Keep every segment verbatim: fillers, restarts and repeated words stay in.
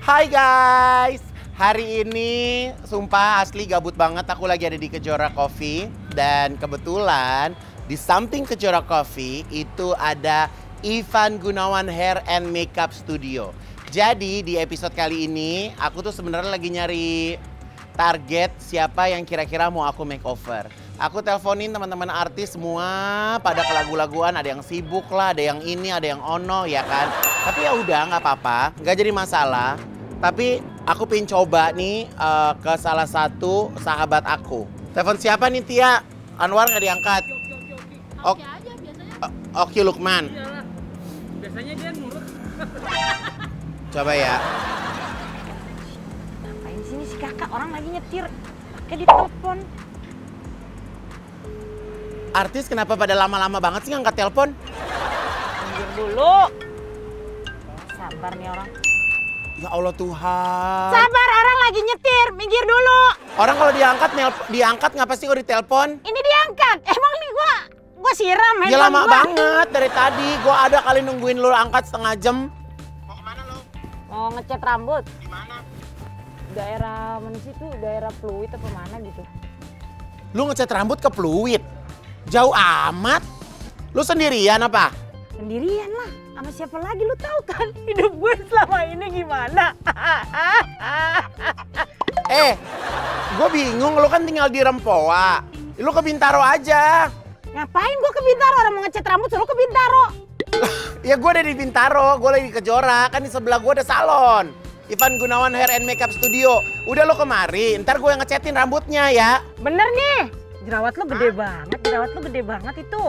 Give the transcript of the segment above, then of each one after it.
Hai guys, hari ini sumpah asli gabut banget, aku lagi ada di Kejora Coffee. Dan kebetulan di samping Kejora Coffee itu ada Ivan Gunawan Hair and Makeup Studio. Jadi di episode kali ini aku tuh sebenarnya lagi nyari target siapa yang kira-kira mau aku makeover. Aku teleponin teman-teman artis semua pada kelagu-laguan, ada yang sibuk lah, ada yang ini, ada yang ono ya kan. Tapi ya udah nggak apa-apa, nggak jadi masalah. Tapi aku pengen coba nih uh, ke salah satu sahabat aku. Telepon siapa nih Tia? Anwar nggak diangkat. Oke aja biasanya. Oke Lukman. Iyalah. Biasanya dia nurut. Coba ya. Ngapain sini si kakak? Orang lagi nyetir. Pakai ditelepon. Artis kenapa pada lama-lama banget sih ngangkat telepon? Minggir dulu. Sabar nih orang. Ya Allah Tuhan. Sabar, orang lagi nyetir. Minggir dulu. Orang kalau diangkat, diangkat ngapa sih kok ditelepon? Ini diangkat. Emang nih gua gua siram handphone Ya lama gua. banget dari tadi. Gua ada kali nungguin lu angkat setengah jam. Mau kemana lu? Mau ngecat rambut. Di mana? Daerah mana sih tuh? Daerah Pluit apa mana gitu. Lu ngecat rambut ke Pluit? Jauh amat. Lu sendirian apa? Sendirian lah. Sama siapa lagi lu tahu kan hidup gue selama ini gimana? Eh, gue bingung. Lu kan tinggal di Rempoa. Lu ke Bintaro aja. Ngapain gue ke Bintaro? Orang mau ngecat rambut suruh ke Bintaro. Ya gue ada di Bintaro. Gue lagi di Kejora. Kan di sebelah gue ada salon. Ivan Gunawan Hair and Makeup Studio. Udah lo kemari. Ntar gue yang ngecatin rambutnya ya. Bener nih. Jerawat lu gede banget. Jerawat lu gede banget itu.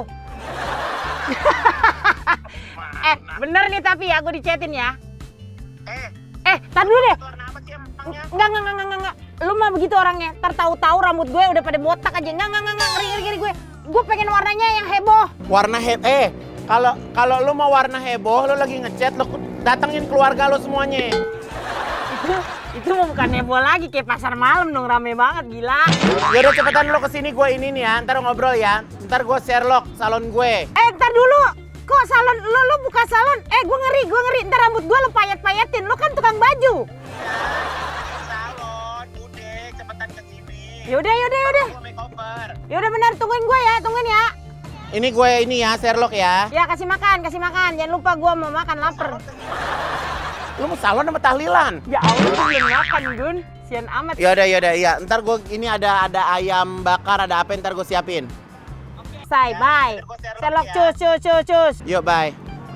Eh, bener nih tapi ya, gue dicetin ya. Eh, Eh, tar dulu deh. warna apa sih emangnya? Enggak, enggak, enggak, enggak, enggak. Lu mah begitu orangnya. Ntar tahu-tahu rambut gue udah pada botak aja. Enggak, enggak, enggak, enggak. Ngeri, ngeri, ngeri gue. Gue pengen warnanya yang heboh. Warna heboh. Eh, kalau kalau lu mau warna heboh, lu lagi ngecat, lu datengin keluarga lu semuanya. Itu, itu mau bukan heboh lagi. Kayak pasar malam dong, rame banget, gila. Yaudah cepetan lu kesini, gue ini nih ya. Ntar ngobrol ya. Ntar gue Sherlock salon gue. Eh, ntar dulu. Kok salon, lu, lu buka salon? Eh, gue ngeri, gue ngeri. Ntar rambut gue lu payet-payetin. Lu kan tukang baju. Salon, udah cepetan kesini. Yaudah, yaudah, yaudah. Gue makeover. Yaudah bener, tungguin gue ya, tungguin ya. Ini gue ini ya, Sherlock ya. Ya, kasih makan, kasih makan. Jangan lupa gue mau makan, lapar. Lu mau salon sama tahlilan? Ya Allah, gue belum makan, Gun. Sian amat. Yaudah, yaudah, iya. Ntar gue ini ada ada ayam bakar, ada apa ntar gue siapin. Say, bye. Sherlock, cus, cus, cus, cus. Yuk, bye.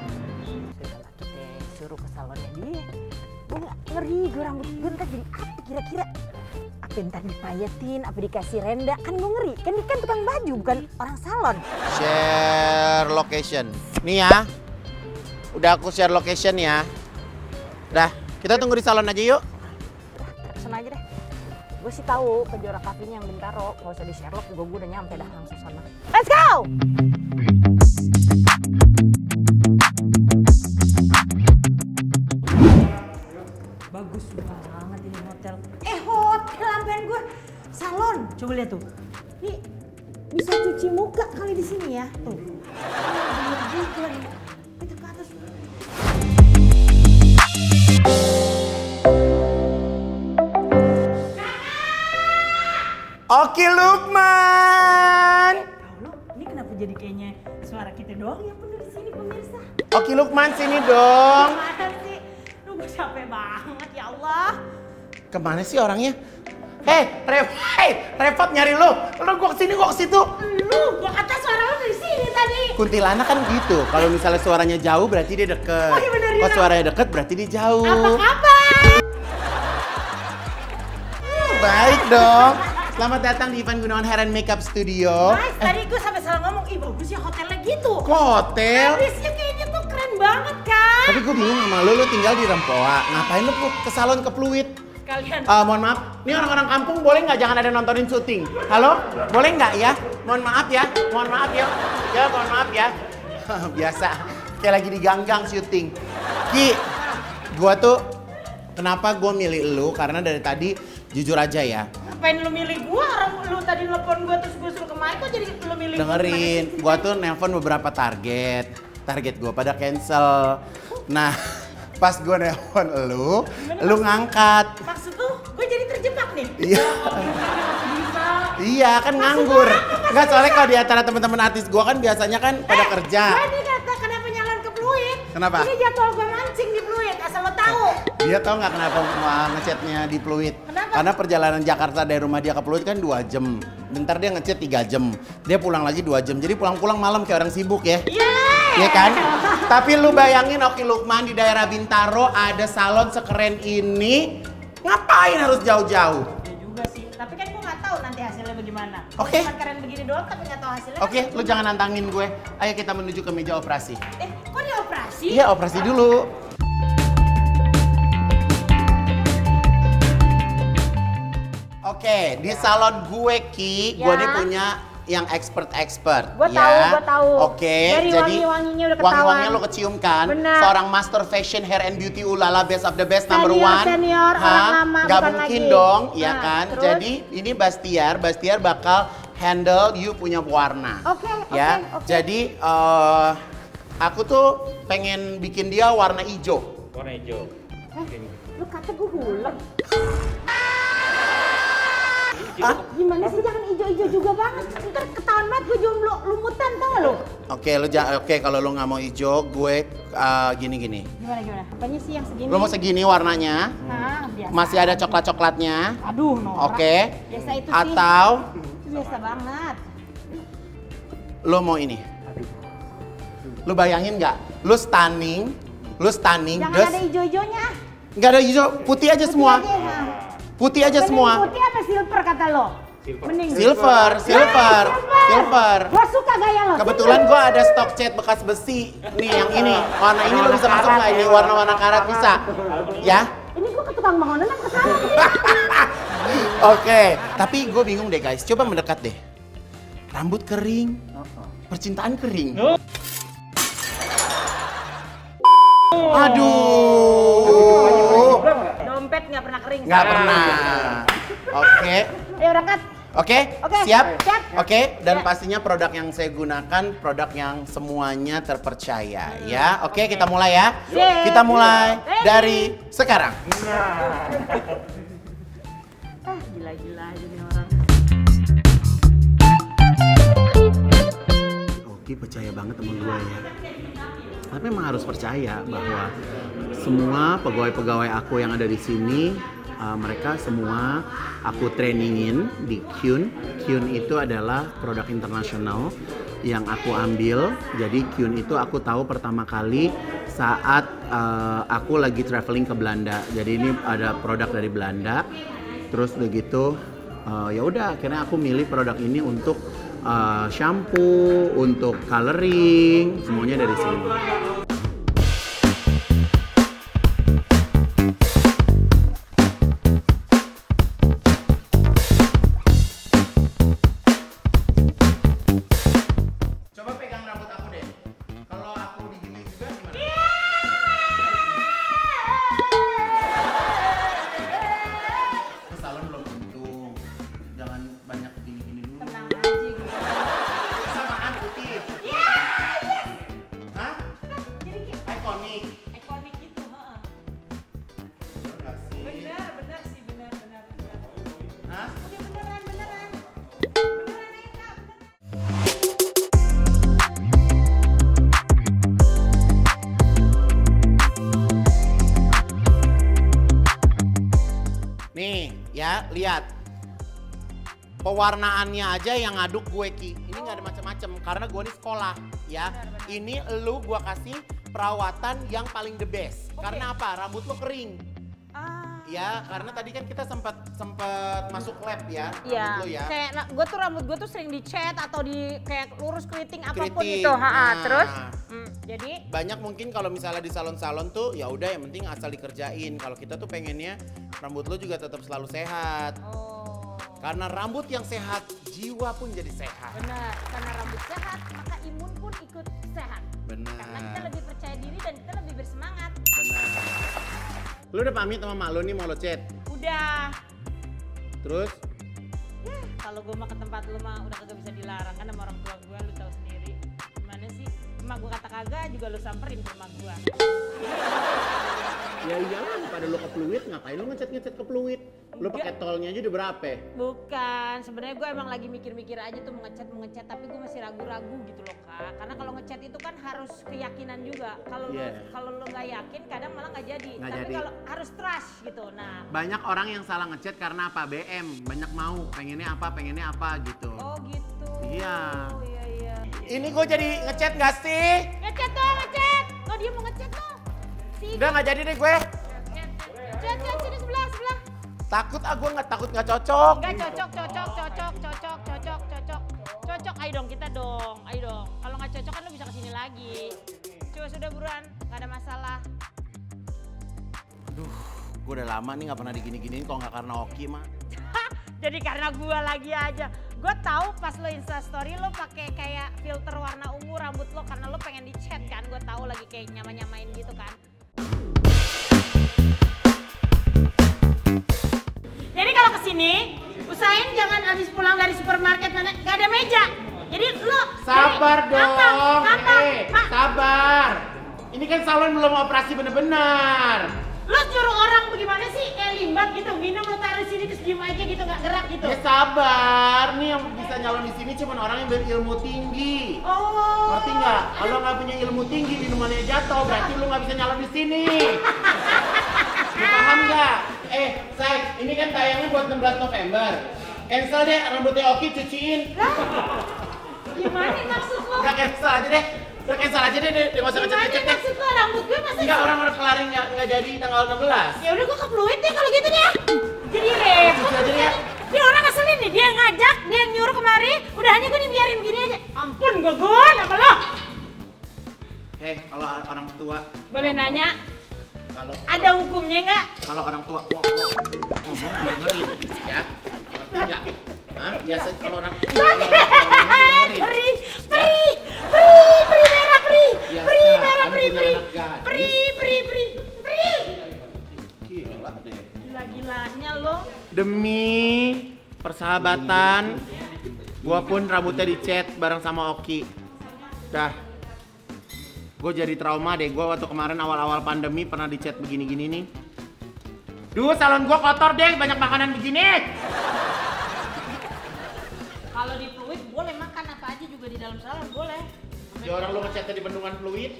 Kita suruh ke salonnya dia. Gue gak ngeri, gue rambut gue ntar jadi apa kira-kira? Apa ntar dipayetin, apa dikasih renda? Kan gue ngeri, kan dia kan tukang baju, bukan orang salon. Share location. Nih ya. Udah aku share location ya. Dah, kita tunggu di salon aja yuk. Udah, kesana aja deh. Gue sih tahu Kejora Cafe-nya yang Bintaro. Kalau usah di Sherlock juga gue udah nyampe dah langsung sana. Let's go! Bagus banget ini hotel. Eh hotel lampian gue. Salon. Coba lihat tuh. Nih bisa cuci muka kali di sini ya. Tuh. Bener juga nih. Itu ke atas. Oke Lukman. Allah, ini kenapa jadi kayaknya suara kita doang yang bener di sini pemirsa? Oke Lukman sini dong. Gimana sih? Lu gue capek banget ya Allah. Kemana sih orangnya? Hei, Rev, hey, Repot nyari lu. Lu gua kesini, gua kesitu. Lu, gua kata suara lu dari sini tadi. Kuntilanak kan gitu. Kalau misalnya suaranya jauh berarti dia deket. Oh, iya bener, Kalau iya. suaranya deket berarti dia jauh. Apa kabar? Baik dong. Selamat datang di Ivan Gunawan Hair and Makeup Studio. Guys, tadi gue sampai salah ngomong, ih bagus ya hotelnya gitu. Kok hotel? Habisnya kayaknya tuh keren banget kan? Tapi gue bingung sama lu, lu tinggal di Rempoa. Ngapain lu ke salon ke Pluit? Kalian. Uh, mohon maaf, ini orang-orang kampung boleh nggak jangan ada nontonin syuting? Halo? Boleh nggak ya? Mohon maaf ya, mohon maaf ya. Ya, mohon maaf ya. Biasa, kayak lagi di ganggang syuting. Ki, gua tuh kenapa gua milih lu? Karena dari tadi jujur aja ya. Ngapain lu milih gua? Orang lu tadi nelfon gua terus gua suruh kemari kok jadi lu milih gua? Dengerin, gua tuh nelpon beberapa target. Target gua pada cancel. Nah, Pas gue nelpon lu, lu ngangkat. Maksud lu, gue jadi terjebak nih? Iya. Iya kan nganggur. Enggak, soalnya kalau di antara teman-teman artis gue kan biasanya kan pada kerja. Gue ini kata kenapa nyalon ke Pluit? Kenapa? Ini jadwal gue mancing di Pluit, asal lo tahu. Dia tahu nggak kenapa uh, ngechatnya di Pluit? Kenapa? Karena perjalanan Jakarta dari rumah dia ke Pluit kan dua jam. Bentar dia ngechat tiga jam. Dia pulang lagi dua jam. Jadi pulang-pulang malam kayak orang sibuk ya. Iya. Iya kan? Tapi lu bayangin Oki Lukman di daerah Bintaro ada salon sekeren ini. Ngapain harus jauh-jauh? Ya juga sih, tapi kan gue nggak tahu nanti hasilnya bagaimana. Oke. Okay. Cuma keren begini doang tapi nggak tahu hasilnya. Oke, okay, lu jangan nantangin gue. Ayo kita menuju ke meja operasi. Eh, kok dia operasi? Iya, operasi dulu. Oke, okay, di salon gue Ki, Ya. gue nih punya yang expert-expert. Gue ya. tahu, gue tahu. Oke, Dari jadi wangi-wanginya udah ketahuan. wangi-wanginya lo kecium kan? Benar. Seorang master fashion hair and beauty ulala best of the best number Senior, one. senior, Hah? orang lama, Gak bukan mungkin lagi. dong, ya Nah, kan? terus? Jadi ini Bastiar, Bastiar bakal handle you punya warna. Oke, oke, ya. oke. Jadi eh, aku tuh pengen bikin dia warna hijau. Warna hijau. Eh, lu kata gue hulek. Hah? Gimana sih, jangan ijo-ijo juga banget. Ntar ketahuan banget gue jomblo lumutan, tau gak lu? Oke, lu ja- oke kalau lu nggak mau hijau, gue eh, gini-gini. Gimana, gimana? Apanya sih yang segini? Lu mau segini warnanya? Nah, biasa. Masih ada coklat-coklatnya? Aduh, norak. Oke. Biasa itu sih. Atau Itu biasa banget. lu mau ini? Lu bayangin nggak? Lu stunning, lu stunning, Jangan terus ada ijo-ijonya. nggak ada hijau, putih aja Putih semua. aja, nah. Putih aja Mending semua. Putih apa silver kata lo? Silver. Mending Silver, silver, silver. Gua suka gaya lo. Kebetulan gua ada stok cat bekas besi. Nih yang ini, warna ini lu bisa masuk nggak? Ini warna-warna karat bisa, ya? Ini gua ke tukang bangunan apa ke sana? Oke, tapi gue bingung deh guys. Coba mendekat deh. Rambut kering, percintaan kering. Aduh, Dompet nggak pernah kering. nggak pernah. Oke, Ayo berangkat. oke, Oke, siap. siap. Oke, dan Ya. pastinya produk yang saya gunakan produk yang semuanya terpercaya, ya. Oke, kita mulai ya. Sip. Kita mulai Ready. dari sekarang. Ah, gila-gila aja nih orang. Oki percaya banget sama gue ya. Tapi memang harus percaya bahwa semua pegawai-pegawai aku yang ada di sini, uh, mereka semua aku trainingin di Kyun. Kyun itu adalah produk internasional yang aku ambil. Jadi Kyun itu aku tahu pertama kali saat uh, aku lagi traveling ke Belanda. Jadi ini ada produk dari Belanda. Terus begitu, uh, ya udah akhirnya aku milih produk ini untuk uh, shampoo, untuk coloring, semuanya dari sini. Coba pegang rambut aku deh. Kalau aku digini juga gimana? Ke salon belum tentu. Jangan banyak gini-gini dulu. Tenang aja gue. Samaan putih. Hah? Jadi kayak Ikonik. ikonik gitu, heeh. Bener nggak sih? Benar, benar sih, benar, benar, benar. Hah? Oke, beneran, beneran. Beneran ya, Kak, beneran. Nih, ya, lihat. Pewarnaannya aja yang ngaduk gue, Ki. Ini nggak ada macam-macam karena gue nih sekolah, ya. Ini lu gue kasih perawatan yang paling the best. Karena apa? Rambut lu kering. Ah. Ya, karena tadi kan kita sempat sempat masuk lab ya, Iya, rambut lu ya. kayak nah, gue tuh rambut gue tuh sering dicat atau di kayak lurus keriting apapun Keriting, itu, ha, nah. terus, hmm, jadi Banyak mungkin kalau misalnya di salon-salon tuh ya udah yang penting asal dikerjain. Kalau kita tuh pengennya rambut lu juga tetap selalu sehat. oh Karena rambut yang sehat, jiwa pun jadi sehat. benar, karena rambut sehat maka imun pun ikut sehat. Karena kita Benar. lebih percaya diri dan kita lebih bersemangat. Benar. Lu udah pamit sama mak lu nih mau lo chat. Udah, Terus kalau gue mah ke tempat lu mah udah kagak bisa dilarang kan sama orang tua gue, lu tahu sendiri. Gimana sih? emak gua kata kagak juga lu samperin ke emak gua. Ya iyalah, pada lo ke Pluit, ngapain lo ngecat-ngecat ke Pluit? Lo pakai tolnya aja udah berapa? Bukan, sebenarnya gue emang lagi mikir-mikir aja tuh mau ngecat mau ngecat, tapi gue masih ragu-ragu gitu loh kak. Karena kalau ngecat itu kan harus keyakinan juga. Kalau Yeah. lo kalau lo nggak yakin, kadang malah nggak jadi. Nggak tapi jadi. kalau harus trust gitu. Nah. Banyak orang yang salah ngecat karena apa? B M, banyak mau, pengennya apa, pengennya apa gitu. Oh gitu. Iya. Oh iya iya. Ini gue jadi ngecat nggak sih? Ngecat dong, ngecat. Oh dia mau ngecat tuh. Si. Udah nggak jadi deh gue. Ngecat, ngecat sini sebelah, sebelah. Takut ah, gue nggak takut nggak cocok. Enggak cocok, cocok, cocok, cocok, cocok, cocok, cocok. Ayo dong kita dong, ayo dong. Kalau nggak cocok kan lo bisa kesini lagi. Coba sudah buruan, nggak ada masalah. Aduh, gue udah lama nih nggak pernah digini-giniin kalau nggak karena Oki mah. Jadi karena gua lagi aja. Gua tahu pas lo Insta story lo pakai kayak filter warna ungu rambut lo karena lo pengen dicat kan. Gua tahu lagi kayak nyama-nyamain gitu kan. Jadi kalau kesini, usahain jangan habis pulang dari supermarket nggak ada meja. Jadi lo Sabar jadi, dong, gampang, gampang. eh, Ma, sabar. Ini kan salon belum operasi bener-bener. lo suruh orang bagaimana sih? Kayak limbat gitu, minum lo taruh sini terus diem aja gitu, nggak gerak gitu. Ya sabar, nih yang bisa nyalon di sini cuma orang yang berilmu tinggi. Oh. Ngerti nggak? Kalau nggak punya ilmu tinggi, minumannya jatuh, berarti lu nggak bisa nyalon di sini. Lu paham nggak? Eh, say, ini kan tayangnya buat enam belas November. Cancel deh, rambutnya Oki cuciin. Gimana maksud lo? Udah cancel aja deh. Udah cancel aja deh, deh. Nggak usah Gimana ngecet-ngecet deh. maksud lo rambut gue masa? Enggak, orang udah kelarin nggak nggak jadi tanggal enam belas. Ya udah gue ke Pluit deh kalau gitu deh. Jadi repot. Cuci aja deh ya. Dia orang ngeselin nih, dia ngajak, dia nyuruh kemari, udah hanya gue dibiarin gini aja. Ampun gue gun, apa lo? Eh, kalau orang tua, Boleh nanya, kalau ada hukumnya nggak? kalau orang tua, wah, wah, ngomong dengerin, ya. Ngerti nggak? Hah? Biasa kalau orang tua, kalau orang tua dengerin. Peri, peri, peri, peri merah, peri, Biasa, peri merah, kan peri, punya peri, anak gadis. peri, peri, peri, peri. Gila deh. Gila-gilanya lo. Demi persahabatan, gua pun rambutnya dicat bareng sama Oki. Dah. Gue jadi trauma deh, gue waktu kemarin awal-awal pandemi pernah dicat begini-gini nih. Duh, salon gue kotor deh, banyak makanan begini. Kalau di Pluit boleh makan apa aja juga di dalam salon boleh. Ya orang lu ngecatnya di bendungan Pluit.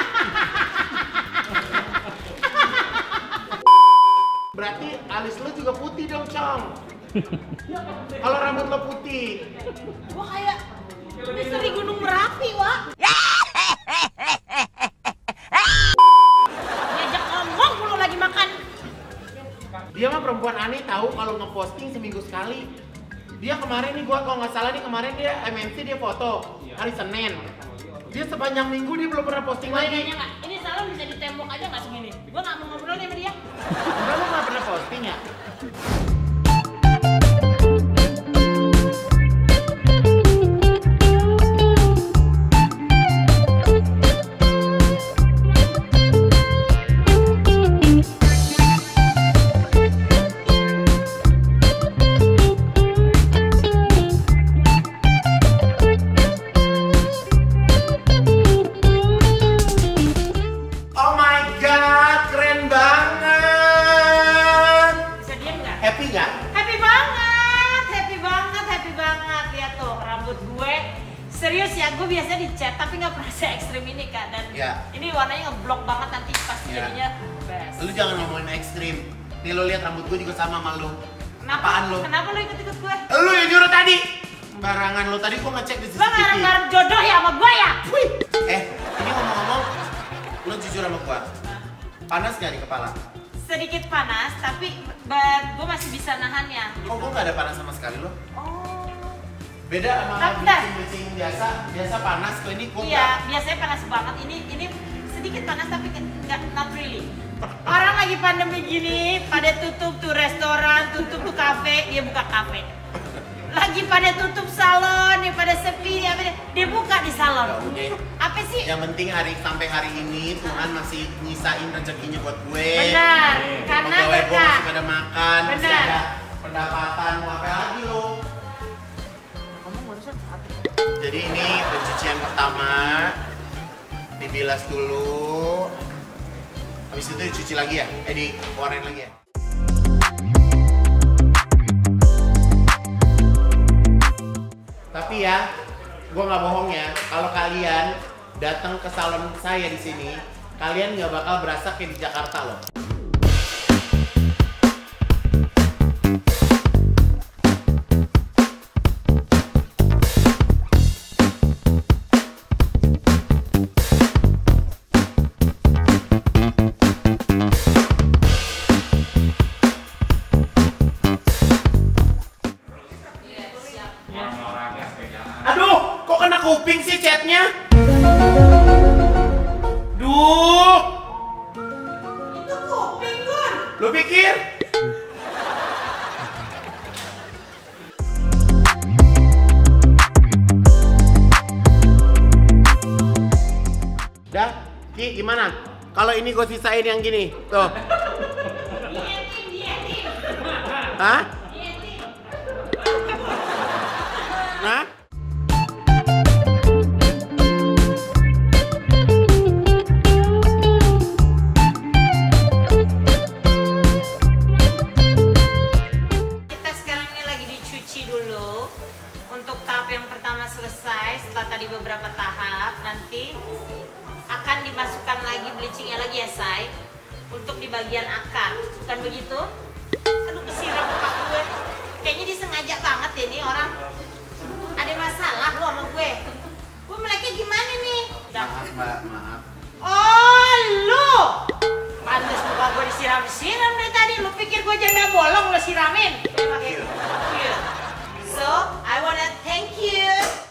Berarti alis lu juga putih dong, Cong. Kalau rambut lo putih. Gua kayak misteri Gunung Merapi, Wak. Diajak ngomong mulu lagi makan. Dia mah perempuan aneh tahu kalau ngeposting seminggu sekali. Dia kemarin nih gua kalau nggak salah nih kemarin dia M N C dia foto hari Senin. Dia sepanjang minggu dia belum pernah posting Boleh lagi. nanya nggak? Ini salon bisa di tembok aja nggak segini? Gua nggak mau ngobrol nih sama dia. Udah lu nggak pernah posting ya? Oh my god, keren banget! Bisa diem nggak? Happy nggak? Happy banget, happy banget, happy banget. Lihat tuh rambut gue. Serius ya, gue biasa dicat tapi nggak pernah se ekstrim ini kan. Dan Ya. ini warnanya ngeblok banget nanti pas Ya. jadinya best. Lu jangan ngomongin ekstrim. Nih lu lihat rambut gue juga sama sama lu. Kenapa? Apaan lu? Kenapa lu ikut-ikut gue? Lu yang nyuruh tadi. Barangan lu tadi gua ngecek di C C T V. Lo ngarep-ngarep jodoh ya sama gue ya? Wih. Eh, ini ngomong-ngomong, lu jujur sama gua. Panas gak di kepala? Sedikit panas tapi but gue masih bisa nahannya. Kok gua gak ada panas sama sekali lo? Oh. Beda sama Bentar. bleaching-bleaching biasa. Biasa panas, kok ini gua Iya, nggak. biasanya panas banget. Ini ini sedikit panas tapi nggak not really. Orang lagi pandemi gini, pada tutup tuh restoran, tutup tuh kafe, dia buka kafe. Lagi pada tutup salon, dia pada sepi, dia, pada, dia buka di salon. Ya udah. Apa sih? Yang penting hari sampai hari ini Tuhan masih nyisain rezekinya buat gue. Benar, karena Pegawai gue berkah. masih pada makan, masih Benar. ada pendapatan, mau apa lagi lo? Kamu barusan apa? Jadi ini pencucian pertama. Dibilas dulu. Habis itu dicuci lagi ya? Eh, diwarnain lagi ya? Tapi ya, gue nggak bohong ya, kalau kalian datang ke salon saya di sini, kalian nggak bakal berasa kayak di Jakarta loh. Aduh, kok kena kuping sih catnya? Duh! Itu kuping, Gun. Lu pikir? Dah, Ki, gimana? Kalau ini gue sisain yang gini, tuh. Dieting, dieting. Hah? Dieting. Hah? Kita sekarang ini lagi dicuci dulu. Untuk tahap yang pertama selesai, setelah tadi beberapa tahap, nanti akan dimasukkan lagi bleachingnya lagi ya, Say. Untuk di bagian akar, bukan begitu? Aduh, kesiram muka gue. Kayaknya disengaja banget ya nih orang. Ada masalah lo sama gue. Gue meleknya gimana nih? Maaf, Mbak, maaf. Oh, lu! Pantes muka gue disiram-siram dari tadi. Lu pikir gue janda bolong lo siramin? Ya, pakai. Here. So, I wanna thank you.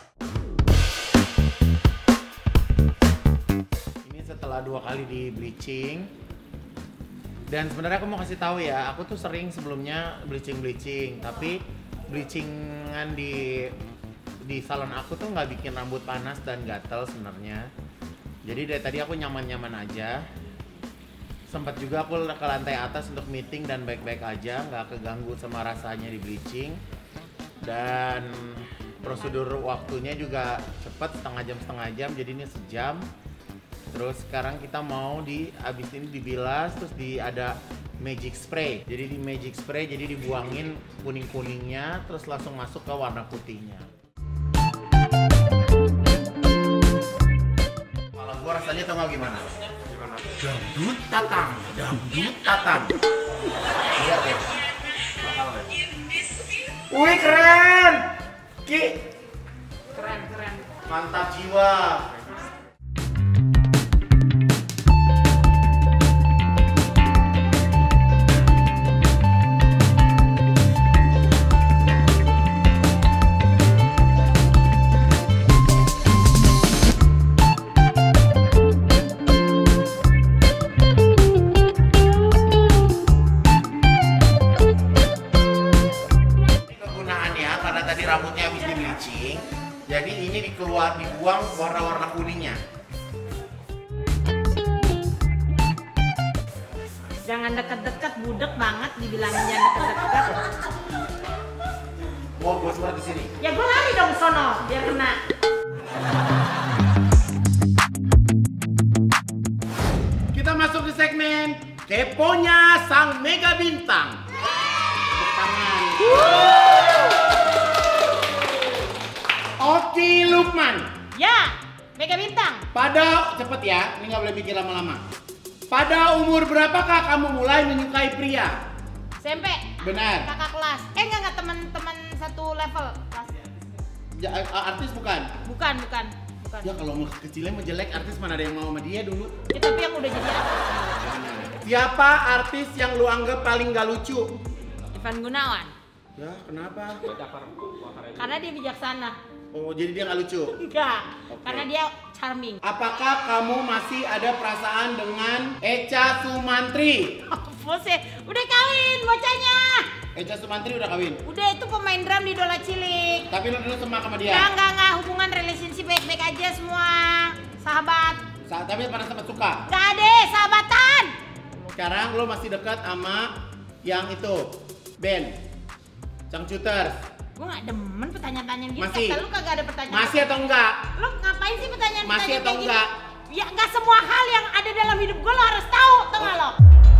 Ini setelah dua kali di bleaching. Dan sebenarnya aku mau kasih tahu ya, aku tuh sering sebelumnya bleaching-bleaching, tapi bleachingan di di salon aku tuh nggak bikin rambut panas dan gatel sebenarnya. Jadi dari tadi aku nyaman-nyaman aja. Sempat juga aku ke lantai atas untuk meeting dan baik-baik aja, nggak keganggu sama rasanya di bleaching. Dan prosedur waktunya juga cepat, setengah jam setengah jam, jadi ini sejam. Terus sekarang kita mau di abis ini dibilas, terus di ada magic spray. Jadi di magic spray jadi dibuangin kuning-kuningnya, terus langsung masuk ke warna putihnya. Kalau gua rasanya tau gak gimana? Gimana? Dangdut tatang, dangdut tatang. Lihat deh. Wih, keren! Ki! Keren, keren. Mantap jiwa! Rambutnya habis di bleaching, jadi ini dikeluar dibuang warna-warna kuningnya. Jangan deket-deket, budek banget dibilangin jangan deket-deket. Mau gue surat di sini. Ya gue lari dong sono biar kena. Kita masuk di segmen Keponya Sang Mega Bintang. Tepuk tangan. Oki Lukman. Ya, Mega Bintang. Pada cepet ya, ini nggak boleh pikir lama-lama. Pada umur berapakah kamu mulai menyukai pria? S M P. Benar. Kakak kelas. Eh enggak enggak teman-teman satu level kelas. Ja, artis bukan? Bukan, bukan, bukan. Ya kalau mau kecilnya mau jelek, artis mana ada yang mau sama dia dulu? Ya, tapi yang udah jadi artis. Siapa artis yang lu anggap paling gak lucu? Ivan Gunawan. Ya kenapa? Karena dia bijaksana. Oh jadi dia gak lucu? Enggak, Oke. karena dia charming. Apakah kamu masih ada perasaan dengan Echa Sumantri? Apa sih? Udah kawin bocahnya. Echa Sumantri udah kawin? Udah itu pemain drum di Dola Cilik. Tapi lu dulu semak sama dia? Enggak, enggak, enggak. Hubungan relationship baik-baik aja semua. Sahabat. Sa tapi pernah sempat suka? Enggak ada, sahabatan. Sekarang lu masih dekat sama yang itu, Ben, Changcuters. Gue gak demen pertanyaan-pertanyaan gitu. Masih? Kata lu kagak ada pertanyaan. Masih atau enggak? Lu ngapain sih pertanyaan-pertanyaan Masih atau kayak gini? enggak? Ya nggak semua hal yang ada dalam hidup gue lo harus tahu, tau nggak lo?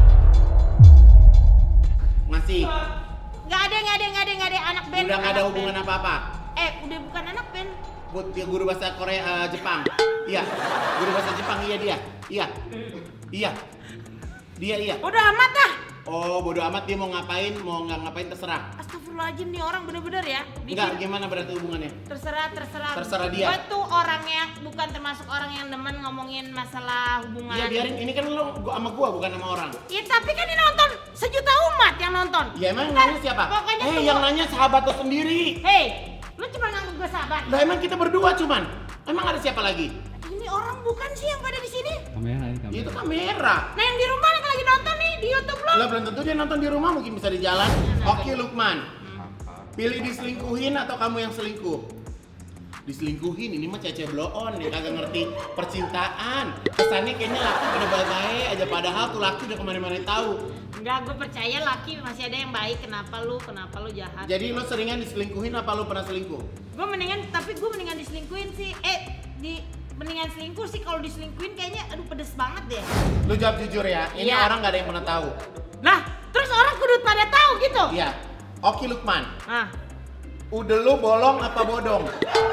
Masih. Nggak ada, nggak ada, nggak ada, nggak ada anak band. Udah nggak ada anak hubungan band. apa-apa. Eh, udah bukan anak band. Buat dia guru bahasa Korea eh, Jepang. Iya. Guru bahasa Jepang iya dia. Iya. Iya. Dia iya. Udah amat dah. Oh, bodo amat dia mau ngapain, mau nggak ngapain terserah. Astagfirullahaladzim nih orang bener-bener ya. Bikin- Enggak, gimana berarti hubungannya? Terserah, terserah. Terserah dia. Gue tuh orangnya bukan termasuk orang yang demen ngomongin masalah hubungan. Iya biarin, ini kan lo gua sama gua bukan sama orang. Ya tapi kan ini nonton sejuta umat yang nonton. Ya emang Kan, nanya siapa? Pokoknya Eh tuh- yang nanya sahabat lo sendiri. Hei, lu cuma nganggep gue sahabat. Lah emang kita berdua cuman. Emang ada siapa lagi? Ini orang bukan sih yang pada di sini. Kamera ini kamera. Itu kamera. Nah yang di rumah yang lagi nonton nih di YouTube lo. Lah belum tentu dia nonton di rumah, mungkin bisa di jalan. Oke Lukman. Pilih diselingkuhin atau kamu yang selingkuh? Diselingkuhin, ini mah cece bloon ya, kagak ngerti percintaan. Kesannya kayaknya laki pada baik aja, padahal tuh laki udah kemana-mana tahu. Enggak, gue percaya laki masih ada yang baik. Kenapa lu? Kenapa lu jahat? Jadi lo seringan diselingkuhin apa lo pernah selingkuh? Gue mendingan, tapi gue mendingan diselingkuhin sih. Eh, di mendingan selingkuh sih. Kalau diselingkuhin kayaknya aduh pedes banget deh. Lo jawab jujur ya, ini Iya. orang gak ada yang pernah tahu. Nah, terus orang kudu pada tahu gitu. Iya. Oke Lukman, Nah, udah lu bolong apa bodong?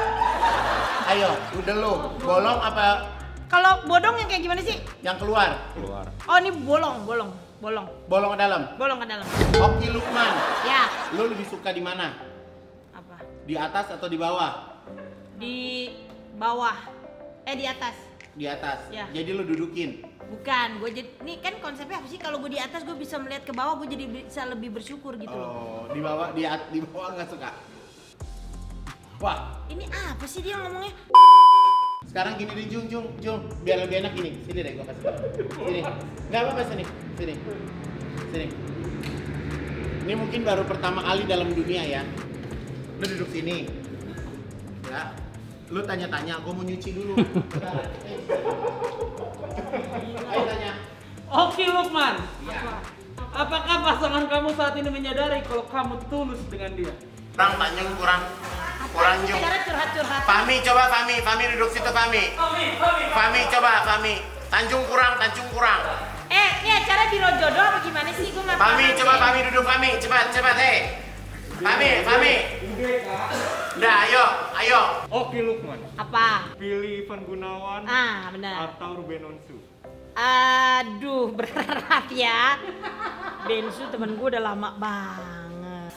Ayo, udah lu bolong apa kalau bodong yang kayak gimana sih? yang keluar? Keluar. Oh, ini bolong, bolong, bolong, Bolong ke dalam. bolong ke dalam. Oke Lukman, Ya, lu lebih suka di mana? apa? Di atas atau di bawah? Di bawah. Eh, di atas. Di atas. Ya. Jadi lu dudukin. Bukan, gue jadi, nih kan konsepnya apa sih? Kalau gue di atas gue bisa melihat ke bawah, gue jadi bisa lebih bersyukur gitu loh. Oh, di bawah di at- di bawah nggak suka. Wah, Ini apa sih dia ngomongnya? sekarang gini deh Jung, Jung, Jung, biar lebih enak gini. Sini deh gua kasih tau. Sini. Nggak apa-apa sini. Sini. Sini. Ini mungkin baru pertama kali dalam dunia ya. Lu duduk sini. Ya. Lu tanya-tanya, gua mau nyuci dulu. Bentar. Ayo tanya. Oke Lukman, Iya. apakah pasangan kamu saat ini menyadari kalau kamu tulus dengan dia? Kurang panjang, kurang kurang Jung. Cara curhat-curhat. Fami coba Fami, Fami duduk situ Fami. Fami coba Fami. Tanjung kurang, Tanjung kurang. Eh, ini acara biro jodoh apa gimana sih? Gue nggak Fami paham coba deh. Fami duduk Fami, cepat cepat hei. Fami, Fami. Udah, ayo, ayo. Oke Lukman, Apa? pilih Ivan Gunawan Ah, benar. atau Ruben Onsu. Aduh, berat ya. Bensu temen gue udah lama banget.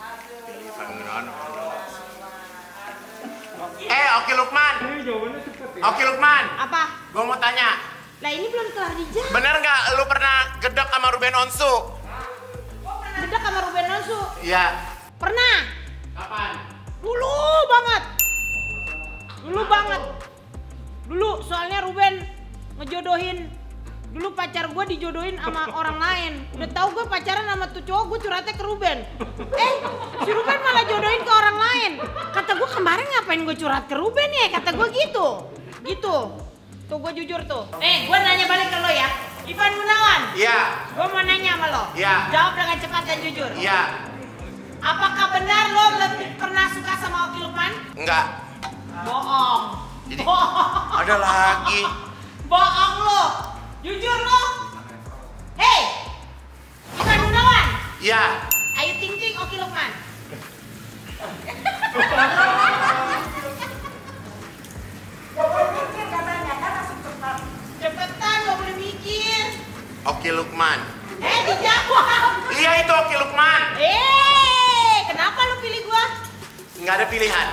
Eh, oke Lukman. Ini jawabannya cepet ya. Oke Lukman. Apa? Gua mau tanya, Lah ini belum kelar dijawab. bener nggak lu pernah gedek sama Ruben Onsu? Beda sama Ruben Onsu. Iya. Pernah. Kapan? Dulu banget. Dulu banget. Dulu soalnya Ruben ngejodohin. Dulu pacar gue dijodohin sama orang lain. Udah tahu gue pacaran sama tuh cowok, gue curhatnya ke Ruben. Eh, si Ruben malah jodohin ke orang lain. Kata gue kemarin ngapain gue curhat ke Ruben ya? Kata gue gitu. Gitu. Tuh gue jujur tuh. Eh, gue nanya balik ke lo ya. Ivan Gunawan. Iya. Gue mau nanya sama lo. Iya. Jawab dengan cepat dan jujur. Iya. Apakah benar lo lebih pernah suka sama Oki Lukman? Enggak. Bohong. Jadi Bohong. ada lagi. Bohong lo. Jujur lo. Hei. Ivan Gunawan. Iya. Ayo ting ting Oki Lukman. Cepetan, gak boleh mikir. Oke Lukman. Eh, dijawab. Iya itu Oke Lukman. Eh, kenapa lo pilih gua? Nggak ada pilihan.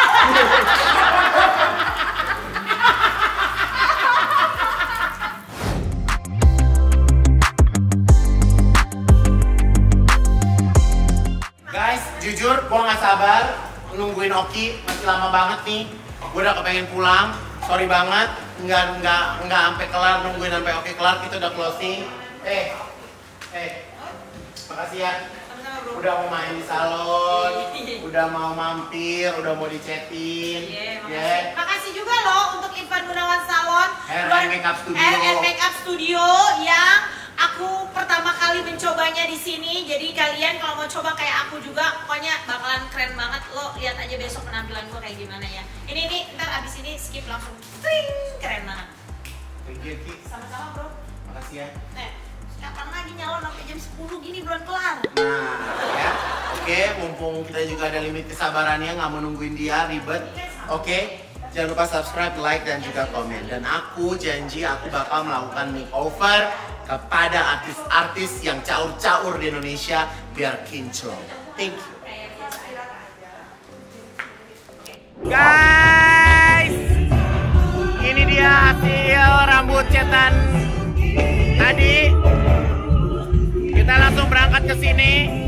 Guys, jujur gua nggak sabar nungguin Oki, masih lama banget nih. Gua udah kepengen pulang. Sorry banget, nggak nggak nggak sampai kelar nungguin sampai Oki kelar. Kita udah closing. Eh, eh, makasih ya. Udah mau main di salon, udah mau mampir, udah mau dicetin. Ya. Makasih juga loh untuk Ivan Gunawan Salon R Luar- and Makeup Studio. R and Makeup Studio yang aku pertama kali mencobanya di sini. Jadi kalian kalau mau coba kayak aku juga, pokoknya bakalan keren banget. Lo lihat aja besok penampilan gua kayak gimana ya. Ini nih ntar abis ini skip langsung, tring, keren banget. Thank you, Ki. Sama-sama bro. Makasih ya. Nih, kapan lagi nyalon sampai jam sepuluh gini belum kelar? Nah, ya. Oke, mumpung kita juga ada limit kesabarannya, nggak mau nungguin dia, ribet. Oke, jangan lupa subscribe, like, dan juga komen. Dan aku janji aku bakal melakukan makeover kepada artis-artis yang caur-caur di Indonesia biar kinclong. Thank you. Guys, ini dia hasil rambut cetan tadi. Kita langsung berangkat ke sini.